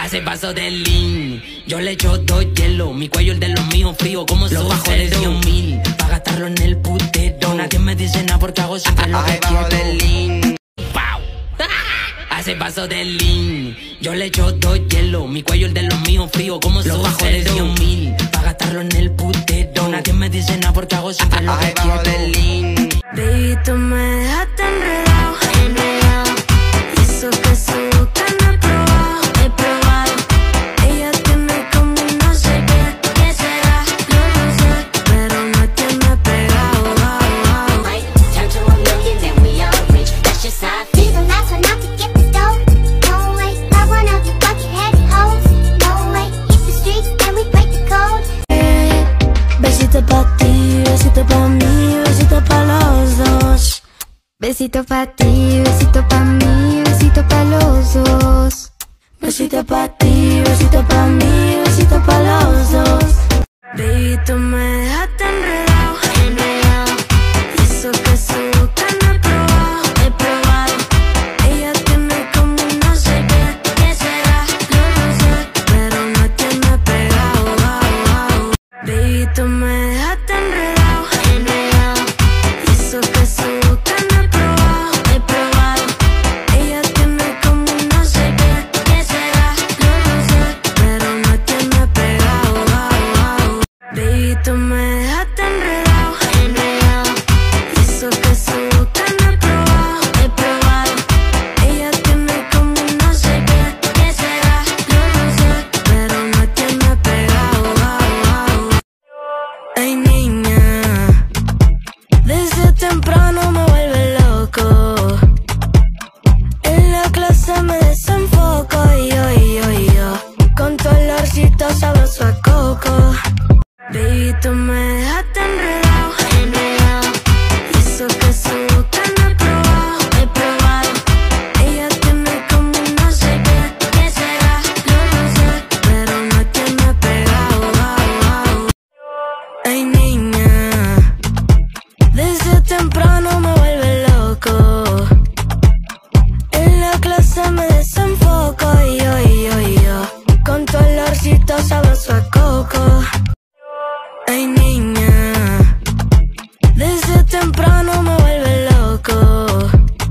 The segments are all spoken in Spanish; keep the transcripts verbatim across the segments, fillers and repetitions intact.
Hace paso del lean, yo le echo dos hielo. Mi cuello el de los míos frío como los bajo de diez mil. Pa' gastarlo en el putero. Nadie me dice nada porque hago siempre lo que quiero. Del lean. Hace paso del lean, yo le echo dos hielo. Mi cuello el de los míos frío como los bajo de diez mil. Pa' gastarlo en el putero. Nadie me dice nada porque hago siempre lo que quiero. Del lean. Baby, tú me dejaste enredado, enredado. Y eso que su boca no he probado, he probado. Ella tiene como no sé qué, qué será, yo no sé, pero me tiene pegado, wow, wow. Might turn to a million, then we all rich. That's just how I feel. He's the last one out to get the dough. No way, not one of you bucket-headed hoes. No way, hit the streets and we break the code. Eh, besito pa' ti, besito pa' mí, besito pa' los dos. Besito pa' ti, besito pa' mí, besito pa' los dos. Besito pa' ti, besito pa' mí, besito pa' los dos. Baby, tú me dejaste enredado, enredado. Y eso que su boca no he probado, he probado. Ella tiene como no sé qué, qué será, yo no sé, pero me tiene pegado, wow, wow. Baby, tú me dejaste enredado, enredado. Y eso que su boca no he probado, he probado. Ella tiene como no sé qué, qué será, yo no sé, pero me tiene pegado, wow, wow. Baby, tú me dejaste enredado, enredado. Y eso que su boca no he probado, he probado. Ella tiene como no sé qué, qué será, yo no sé, pero me tiene pegado, wow, wow. Ay, niña, desde temprano me vuelve loco. En la clase me desenfoco y yo, y yo, y yo, con tu olorcito sabroso a coco. Baby, tú me dejaste enredado, enredado. Y eso que su boca no he probado, he probado. Ella tiene como no sé qué, qué será, yo no sé, pero me tiene pegado, wow, wow. Ay, niña, desde temprano me vuelve loco. En la clase me desenfoco y yo, y yo, y yo, con tu olorcito sabroso a coco. Ay, niña, desde temprano me vuelve loco.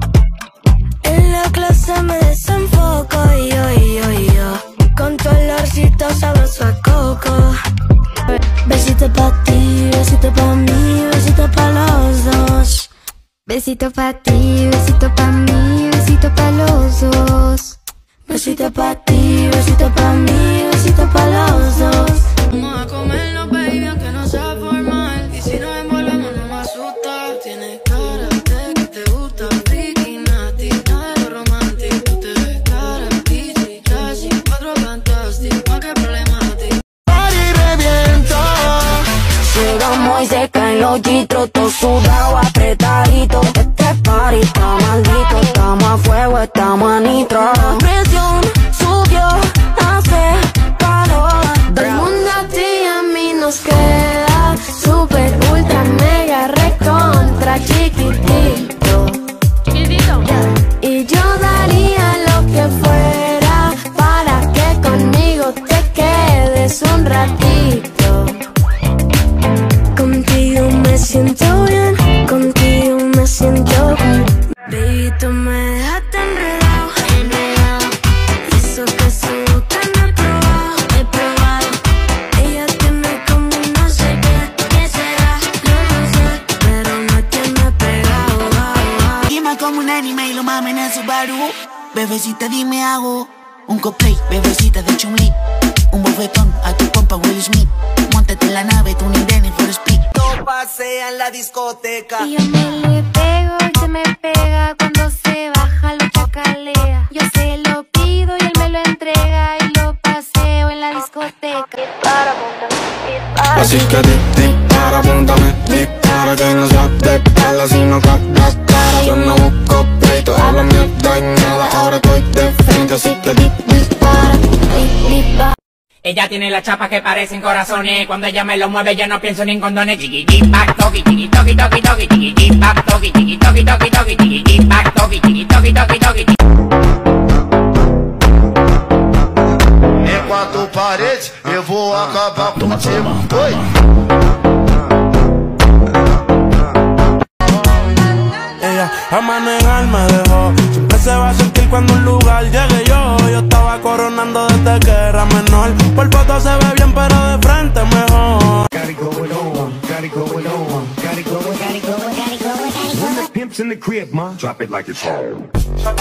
En la clase me desenfoco y yo, y yo, y yo, con tu olorcito sabroso a coco. Besito pa' ti, besito pa' mí, besito pa' los dos. Besito pa' ti, besito pa' mí, besito pa' los dos. Besito pa' ti, besito pa' mí, besito pa' los dos. Vamos a comernos, baby, aunque no sea formal. Y si nos envolvemos no me asusta. Tienes cara de que te gusta freaky, nasty, nada de lo romántico. Tú te ves cara, easy, casi cuatro fantástico, más que problemático. Party reviento. Llegamos y se caen los gitros, todo sudado, apretadito. Este party está maldito, estamos a fuego, estamos a nitro. La presión subió, hace calor. Del mundo a ti y a mí nos queda super, ultra, mega, recontra, chiquitito. Chiquitito. Y yo daría lo que fuera para que conmigo te quedes un ratito. Contigo me siento bien, contigo me siento bien. Baby, tú me dejaste enredado, enredado. Y eso que su boca no he probado, he probado. Ella tiene como no sé qué, qué será, yo no sé, pero me tiene pegado, wow, wow. Dime como un anime y lo mamen en su Subaru. Bebecita, dime hago un cosplay, bebecita de Chun-Li. Un bofetón a tu compa Will Smith. Móntate en la nave, tú ni Dennis for Speed. No pasea en la discoteca. Y yo me le pego, él se me pega. Cuando se baja lo chacalea. Yo se lo pido y él me lo entrega. Y lo paseo en la discoteca. Así que di, di, para, apúntame, dispara. Que no sea de espalda, sino cara a cara. Yo no busco pleito, habla mierda y nada. Ahora estoy de frente, así que di, dispara, di, dispara. Ella tiene las chapas que parecen corazones. Cuando ella me lo mueve yo no pienso ni en condones. Chiqui back toki, chiqui toki toki toki, chiqui back toki, chiqui toki toki toki, chiqui back toki, chiqui toki toki toki. parede, eu vou acabar contigo. Oi. Ella a manejar me dejó. Siempre se va a sentir cuando un lugar llegue yo. Yo estaba coronando desde que era menor. Por foto se ve bien, pero de frente mejor. When the pimp's in the crib, ma, drop it like it's home.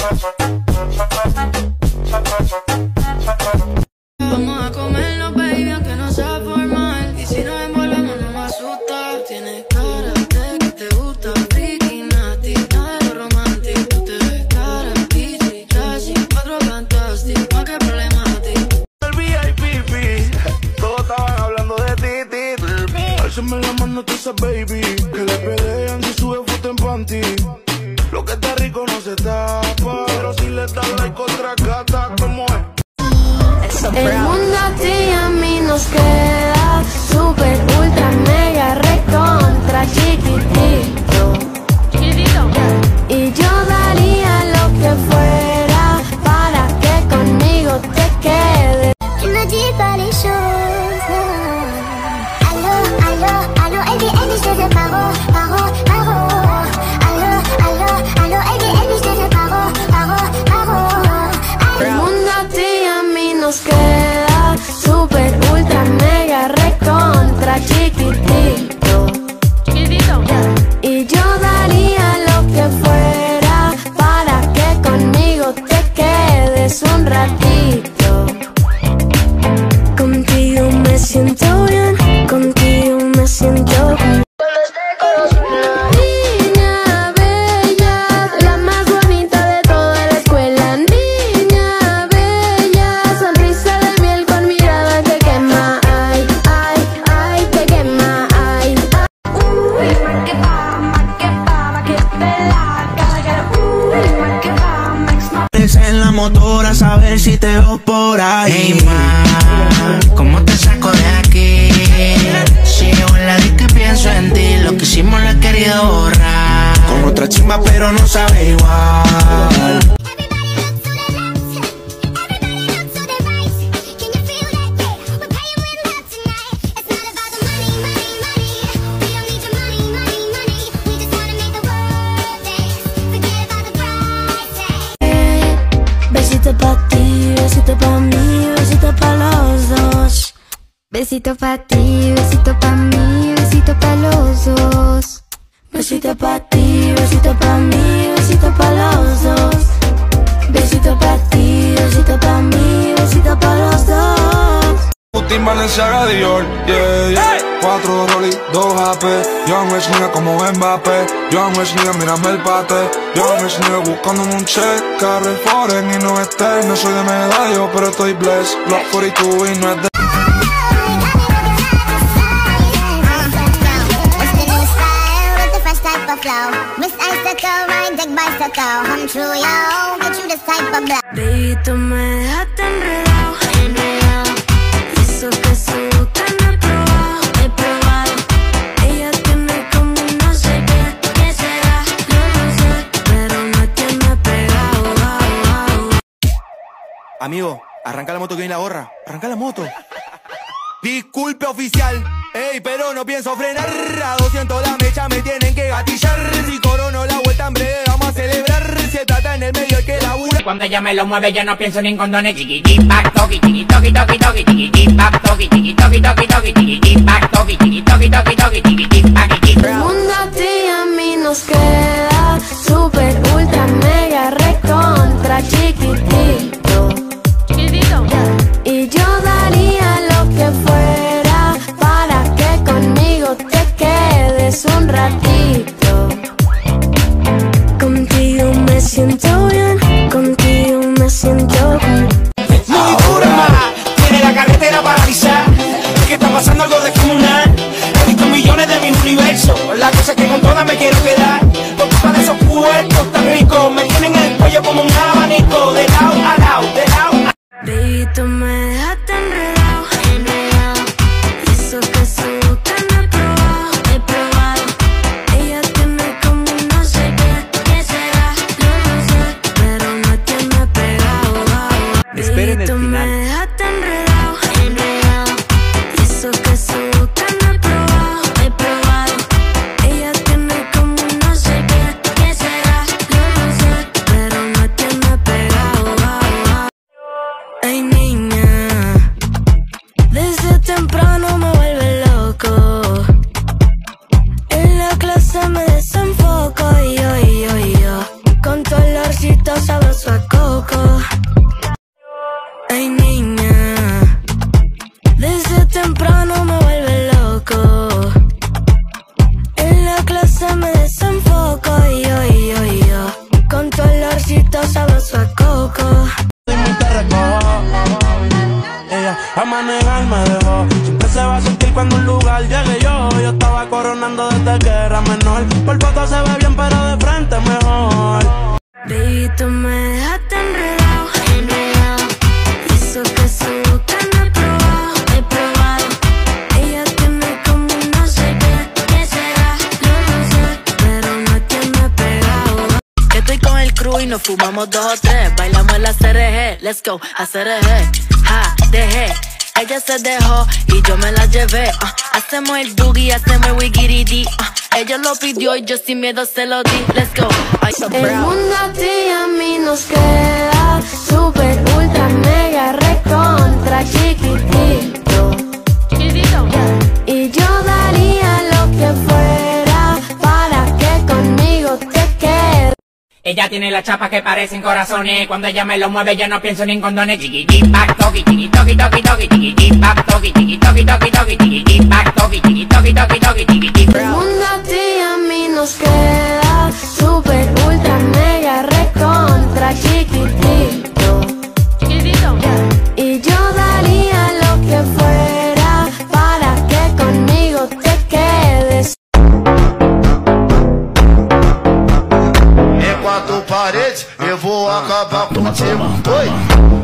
Vamos a comernos, baby, aunque no sea formal. Y si nos envolvemos no me asusta. Tienes cara de que te gusta Ricky Nati, nada de lo romántico. Tú te ves cara, easy, classy, cuatro fantástico, más que problemático. El V I P, todos estaban hablando de ti, ti. Álzame la mano, tú sabes, baby, que le pelean si sube foto en panty. Lo que está rico no se tapa, pero si le das like otra gata, ¿cómo es? El mundo a ti y a mí nos queda super, ultra, mega, recontra, chiquitito. Chiquitito. Y yo daría lo que fuera para que conmigo te quedes. Tu me dis pas les choses. Allô, allô, allô, Elvi, Elvi, je te fais paro, paro, paro. Allô, allô, allô, Elvi, Elvi, je te fais paro, paro, paro. El mundo a ti y a mí nos queda super, ultra, mega, recontra, chiquitito. Chiquitito. Y yo daría lo que fuera para que conmigo te quedes un ratito. Contigo me siento bien, contigo me siento bien. Niña bella, la más bonita de toda la escuela. Niña bella, sonrisa de miel con mirada que quema. Ay, ay, ay, que quema. Ay, ay. Uy, ma que pa, ma que pa, ma que pela, cara. Uy, ma que pa, ma que pa. En la motora, a saber si te veo por ahí. Hey, ma, ¿cómo te saco de aquí? Si yo en la disco y pienso en ti, lo que hicimos lo he querido borrar. Con otra chimba pero no sabe igual. Besito pa' ti, besito pa' mí, besito pa' los dos. Besito pa' ti, besito pa' mí, besito pa' los dos. Besito pa' ti, besito pa' mí, besito pa' los dos. Besito pa' ti, besito pa' mí, besito pa' los dos. Putin, Balenciaga, Dior, yeah, yeah. Cuatro Rolly, dos A P. Young Rich nigga como Mbappé. Young Rich nigga, mírame el pate. Young Rich nigga buscándome un check. Carre foreign y no esté. No soy de medallo, pero estoy blessed. Block cuarenta y dos y no es de... Baby, tú me dejaste enredado, enredado. Y eso que su boca no he probado, he probado. Ella tiene como no sé qué, qué será, no lo sé, pero me tiene pegado, wow, wow. Amigo, arranca la moto que viene la gorra. Arranca la moto. Disculpe oficial, ey, pero no pienso frenar. A doscientos la mecha me tienen que gatillar. Si corono la vuelta en breve vamos a celebrar. Se trata en el medio el que labura. Cuando ella me lo mueve yo no pienso ni en condones. Chiqui back toki, chiqui toki toki toki, chiqui back toki, chiqui toki toki toki, chiqui back toki, chiqui toki toki toki, chiqui back chiqui. El mundo a ti y a mí nos queda super, ultra, mega, recontra, chiquitito. Chiquitito. Y yo daría lo que fuera para que conmigo te quedes un ratito. Contigo me siento bien, contigo me siento bien. Muy dura, tiene la carretera paralizada. Que está pasando algo descomunal. He visto millones de mis universos. La cosa es que con todas me quiero quedar. Por culpa de esos puertos tan ricos. Me tienen el cuello como un abanico. De lado a lado, de lado a... Baby, tú me dejaste enredado, enredado. Y eso que su boca no he probado, he probado. Ella tiene como no sé qué, qué será, no lo sé, pero me tiene pegado, wow. Esperen el Baby, tú me final. dejaste enredado, enredado. a manejar me dejó. Siempre se va a sentir cuando un lugar llegue yo. Yo estaba coronando desde que era menor. Por foto se ve bien, pero de frente mejor. Baby, tú me dejaste enredado, enredado. Y eso que su boca no he probado, he probado. Ella tiene como no sé qué, qué será, yo no sé, pero no tiene pegado. Que estoy con el crew y nos fumamos dos o tres. Bailamos en la C R G, let's go, a C R G. Ja, dejé, ella se dejó y yo me la llevé. uh, Hacemos el boogie, hacemos el wigiridi. uh, Ella lo pidió y yo sin miedo se lo di. Let's go. Ay, so El proud. mundo a ti y a mí nos queda super, ultra, mega, recontra, chiquitito. Y yo daría lo que fuera para que conmigo te quedes. Ella tiene la chapa que parecen corazones. Cuando ella me lo mueve yo no pienso ni en condones. Chiqui back toki, chiqui toki toki toki, chiqui back toki, chiqui toki toki toki, chiqui back toki, chiqui toki toki toki, chiqui. El mundo a ti y a mí nos queda super, ultra, mega, recontra, chiquitito. Y yo daría lo que fuera para que conmigo te quedes. Em quatro paredes, eu vou acabar contigo. Oi!